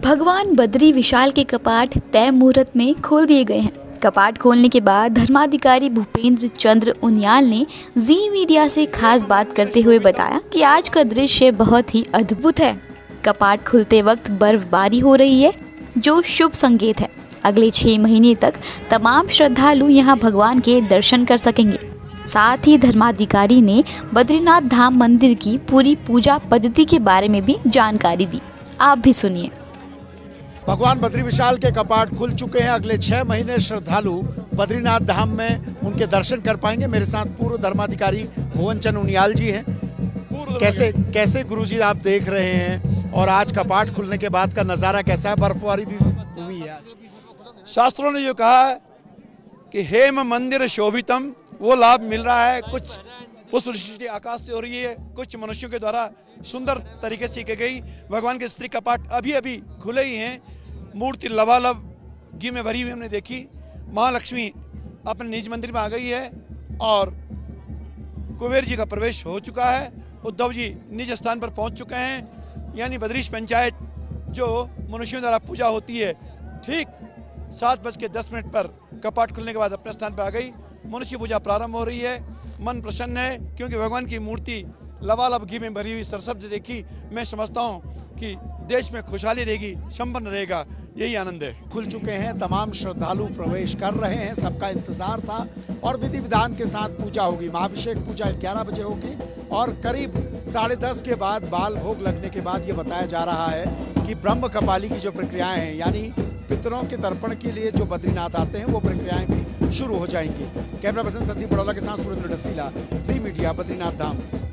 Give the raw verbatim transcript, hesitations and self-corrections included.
भगवान बद्री विशाल के कपाट तय मुहूर्त में खोल दिए गए हैं। कपाट खोलने के बाद धर्माधिकारी भूपेंद्र चंद्र उनियाल ने जी मीडिया से खास बात करते हुए बताया कि आज का दृश्य बहुत ही अद्भुत है। कपाट खुलते वक्त बर्फबारी हो रही है, जो शुभ संकेत है। अगले छह महीने तक तमाम श्रद्धालु यहां भगवान के दर्शन कर सकेंगे। साथ ही धर्माधिकारी ने बद्रीनाथ धाम मंदिर की पूरी पूजा पद्धति के बारे में भी जानकारी दी। आप भी सुनिए। भगवान बद्री विशाल के कपाट खुल चुके हैं। अगले छह महीने श्रद्धालु बद्रीनाथ धाम में उनके दर्शन कर पाएंगे। मेरे साथ पूर्व धर्माधिकारी भुवन चंद उनियाल जी हैं। कैसे कैसे गुरुजी आप देख रहे हैं और आज कपाट खुलने के बाद का नज़ारा कैसा है? बर्फबारी भी हुई है आज। शास्त्रों ने जो कहा है कि हेम मंदिर शोभितम, वो लाभ मिल रहा है। कुछ पुष्प वृष्टि आकाश से हो रही है, कुछ मनुष्यों के द्वारा सुंदर तरीके से की गई। भगवान के स्त्री कपाट अभी अभी खुले ही हैं। मूर्ति लबालब घी में भरी हुई हमने देखी। महालक्ष्मी अपने निज मंदिर में आ गई है और कुबेर जी का प्रवेश हो चुका है। उद्धव जी निज स्थान पर पहुंच चुके हैं। यानी बद्रीश पंचायत जो मनुष्यों द्वारा पूजा होती है, ठीक सात बज के दस मिनट पर कपाट खुलने के बाद अपने स्थान पर आ गई। मनुष्य पूजा प्रारंभ हो रही है। मन प्रसन्न है क्योंकि भगवान की मूर्ति लबालब घी में भरी हुई सरसब्ज देखी। मैं समझता हूँ कि देश में खुशहाली रहेगी, संपन्न रहेगा, यही आनंद है। खुल चुके हैं, तमाम श्रद्धालु प्रवेश कर रहे हैं। सबका इंतजार था और विधि विधान के साथ पूजा होगी। महाभिषेक पूजा ग्यारह बजे होगी और करीब साढ़े दस के बाद बाल भोग लगने के बाद ये बताया जा रहा है कि ब्रह्म कपाली की जो प्रक्रियाएं हैं, यानी पितरों के तर्पण के लिए जो बद्रीनाथ आते हैं, वो प्रक्रियाएं भी शुरू हो जाएंगी। कैमरा पर्सन संदीप बड़ौला के साथ सुरेंद्र डसीला, जी मीडिया, बद्रीनाथ धाम।